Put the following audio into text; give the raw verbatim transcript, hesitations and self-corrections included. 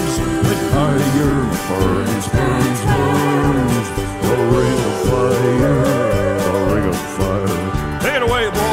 burns, the fire burns, burns, burns. The ring of fire, the ring of fire. Take it away, boys.